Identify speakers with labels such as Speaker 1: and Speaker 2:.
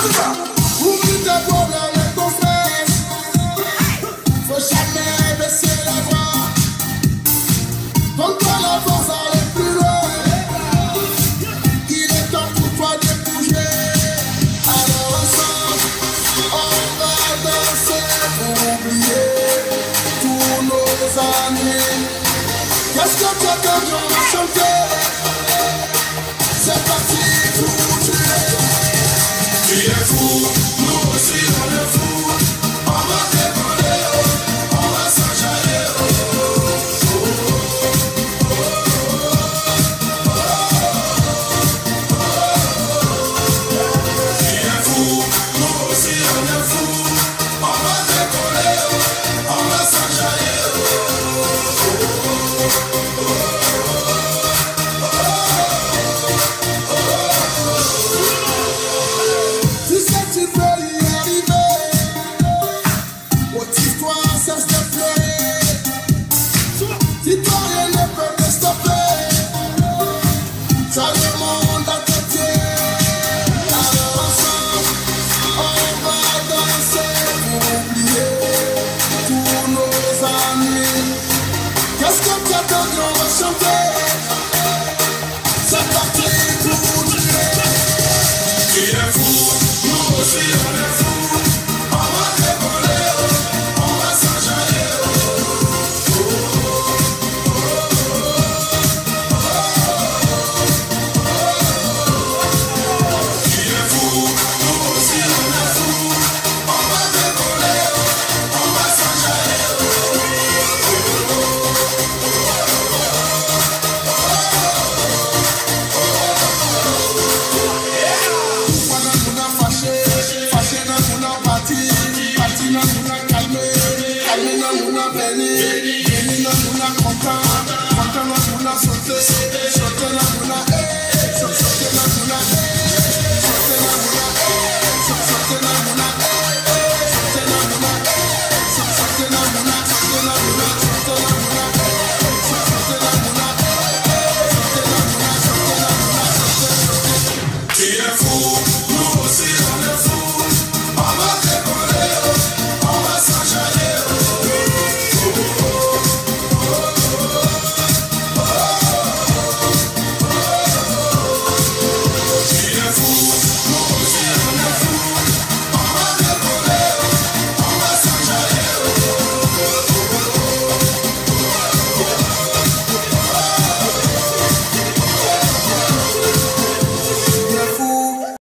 Speaker 1: Oublie tes problèmes et ton stress. Faut jamais baisser les bras. Donne-toi la force à aller plus loin. Il est temps pour toi de bouger. Alors ensemble, on va danser pour oublier tous nos amis. Qu'est-ce que tu attends, on va chanter. C'est parti pour tuer. Tu es fou, nous aussi on est fou. On va décoller, on va s'enjailler. Tu es fou, nous aussi on est fou. On va décoller, on va s'enjailler. Tu sais que tu peux y arriver. Motive-toi sans se pleurer. Dis-toi rien ne peut te stopper. Tu as le monde à tes pieds. Alors ensemble, on va danser pour oublier tous nos amis. Qu'est-ce que tu attends, on va chanter. C'est parti pour tuer. Tu es fou, nous aussi on est fou. On va décoller, on va s'enjailler. Tu es fou, nous aussi on est fou. On va décoller, on va s'enjailler. Fâché dans mon parti.